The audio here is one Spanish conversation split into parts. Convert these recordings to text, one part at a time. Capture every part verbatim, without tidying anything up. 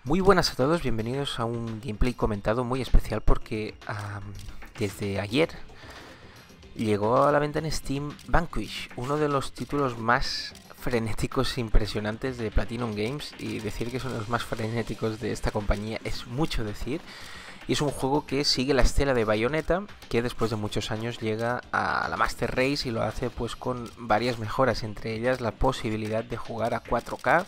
Muy buenas a todos, bienvenidos a un gameplay comentado muy especial porque um, desde ayer llegó a la venta en Steam Vanquish, uno de los títulos más frenéticos e impresionantes de Platinum Games, y decir que son los más frenéticos de esta compañía es mucho decir. Y es un juego que sigue la estela de Bayonetta, que después de muchos años llega a la Master Race y lo hace pues con varias mejoras, entre ellas la posibilidad de jugar a cuatro K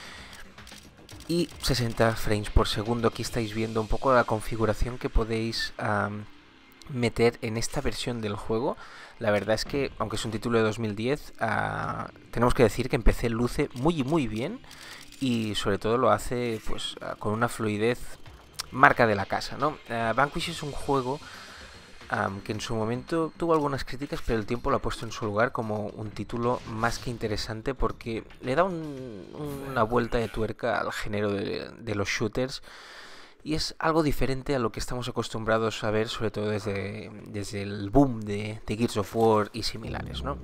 y sesenta frames por segundo. Aquí estáis viendo un poco la configuración que podéis um, meter en esta versión del juego. La verdad es que, aunque es un título de dos mil diez, uh, tenemos que decir que en P C luce muy muy bien, y sobre todo lo hace pues uh, con una fluidez marca de la casa, ¿no? Uh, Vanquish es un juego Um, que en su momento tuvo algunas críticas, pero el tiempo lo ha puesto en su lugar como un título más que interesante, porque le da un, una vuelta de tuerca al género de, de los shooters, y es algo diferente a lo que estamos acostumbrados a ver, sobre todo desde, desde el boom de, de Gears of War y similares, ¿no?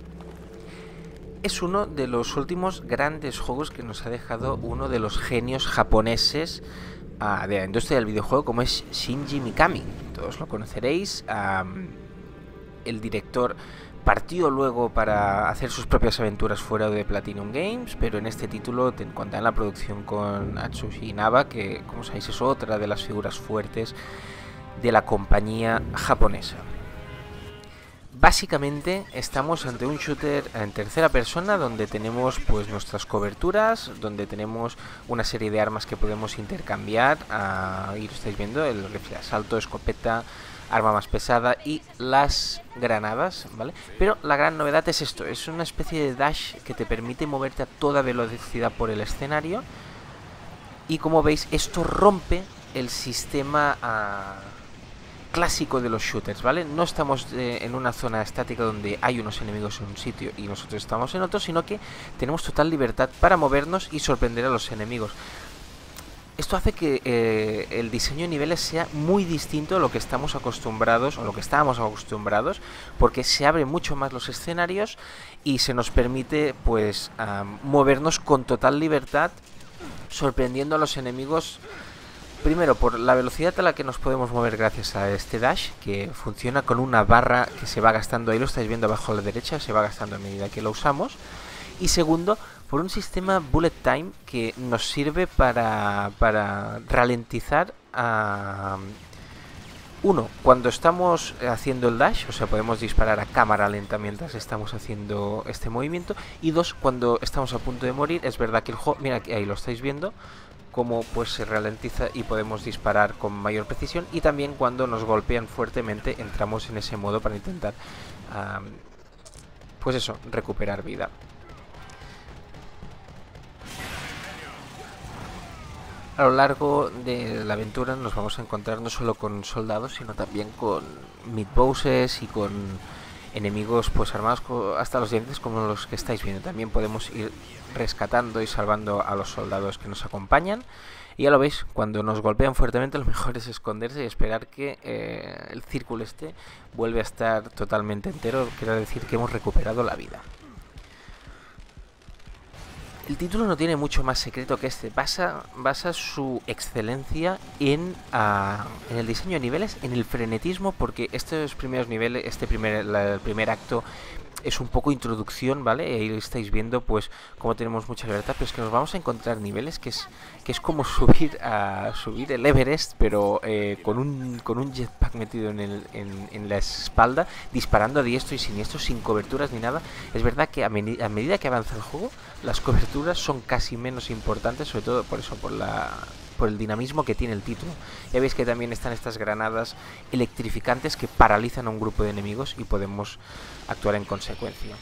Es uno de los últimos grandes juegos que nos ha dejado uno de los genios japoneses Uh, de la industria del videojuego, como es Shinji Mikami. Todos lo conoceréis. Um, el director partió luego para hacer sus propias aventuras fuera de Platinum Games, pero en este título te cuenta en la producción con Atsushi Inaba, que como sabéis es otra de las figuras fuertes de la compañía japonesa. Básicamente estamos ante un shooter en tercera persona donde tenemos pues nuestras coberturas, donde tenemos una serie de armas que podemos intercambiar, uh, y lo estáis viendo, el rifle de asalto, escopeta, arma más pesada y las granadas, ¿vale? Pero la gran novedad es esto, es una especie de dash que te permite moverte a toda velocidad por el escenario, y como veis esto rompe el sistema Uh, clásico de los shooters, ¿vale? No estamos eh, en una zona estática donde hay unos enemigos en un sitio y nosotros estamos en otro, sino que tenemos total libertad para movernos y sorprender a los enemigos. Esto hace que eh, el diseño de niveles sea muy distinto a lo que estamos acostumbrados, o lo que estábamos acostumbrados, porque se abren mucho más los escenarios y se nos permite pues um, movernos con total libertad, sorprendiendo a los enemigos. Primero, por la velocidad a la que nos podemos mover gracias a este dash, que funciona con una barra que se va gastando, ahí lo estáis viendo abajo a la derecha, se va gastando a medida que lo usamos. Y segundo, por un sistema bullet time que nos sirve para, para ralentizar a... Uno, cuando estamos haciendo el dash, o sea, podemos disparar a cámara lenta mientras estamos haciendo este movimiento. Y dos, cuando estamos a punto de morir, es verdad que el juego, mira, ahí lo estáis viendo, como pues se ralentiza y podemos disparar con mayor precisión, y también cuando nos golpean fuertemente entramos en ese modo para intentar um, pues eso, recuperar vida. A lo largo de la aventura nos vamos a encontrar no solo con soldados, sino también con mid-bosses y con enemigos pues armados hasta los dientes, como los que estáis viendo. También podemos ir rescatando y salvando a los soldados que nos acompañan. Y ya lo veis, cuando nos golpean fuertemente lo mejor es esconderse y esperar que eh, el círculo este vuelve a estar totalmente entero, quiere decir que hemos recuperado la vida. El título no tiene mucho más secreto que este, basa, basa su excelencia en, uh, en el diseño de niveles, en el frenetismo, porque estos primeros niveles, este primer, la, el primer acto es un poco introducción, ¿vale? Ahí estáis viendo pues cómo tenemos mucha libertad, pero es que nos vamos a encontrar niveles que es que es como subir a subir el Everest, pero eh, con un con un jetpack metido en, el, en, en la espalda, disparando a diestro y siniestro, sin coberturas ni nada. Es verdad que a, medi a medida que avanza el juego, las coberturas son casi menos importantes, sobre todo por eso, por la por el dinamismo que tiene el título. Ya veis que también están estas granadas electrificantes que paralizan a un grupo de enemigos y podemos actuar en consecuencia.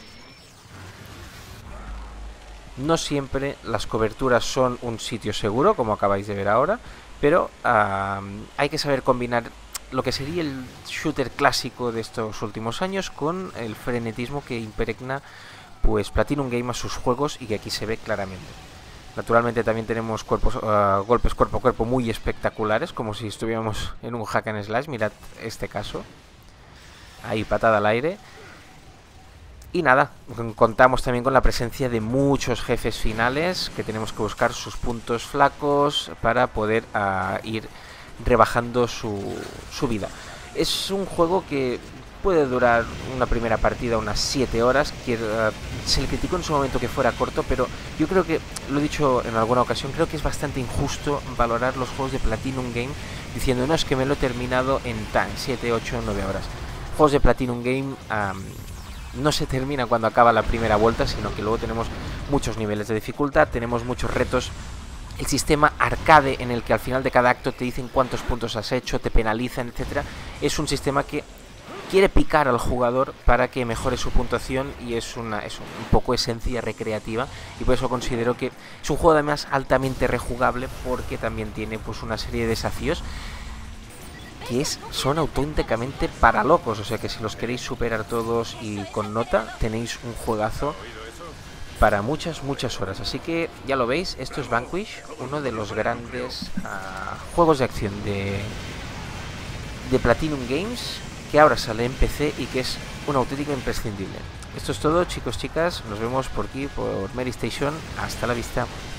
No siempre las coberturas son un sitio seguro, como acabáis de ver ahora, pero uh, hay que saber combinar lo que sería el shooter clásico de estos últimos años con el frenetismo que impregna pues Platinum Games a sus juegos, y que aquí se ve claramente. Naturalmente también tenemos cuerpos, uh, golpes cuerpo a cuerpo muy espectaculares, como si estuviéramos en un hack and slash. Mirad este caso. Ahí, patada al aire. Y nada, contamos también con la presencia de muchos jefes finales que tenemos que buscar sus puntos flacos para poder uh, ir rebajando su, su vida. Es un juego que puede durar una primera partida unas siete horas, que uh, se le criticó en su momento que fuera corto, pero yo creo que, lo he dicho en alguna ocasión, creo que es bastante injusto valorar los juegos de Platinum Game diciendo, no, es que me lo he terminado en tan siete, ocho, nueve horas. Juegos de Platinum Game um, no se terminan cuando acaba la primera vuelta, sino que luego tenemos muchos niveles de dificultad, tenemos muchos retos. El sistema arcade en el que al final de cada acto te dicen cuántos puntos has hecho, te penalizan, etcétera, es un sistema que quiere picar al jugador para que mejore su puntuación y es una es un poco esencia recreativa, y por eso considero que es un juego además altamente rejugable, porque también tiene pues una serie de desafíos que es, son auténticamente para locos, o sea que si los queréis superar todos y con nota, tenéis un juegazo para muchas, muchas horas. Así que ya lo veis, esto es Vanquish, uno de los grandes uh, juegos de acción de, de Platinum Games, que ahora sale en P C y que es un auténtico imprescindible. Esto es todo, chicos, chicas, nos vemos por aquí, por Mary Station. Hasta la vista.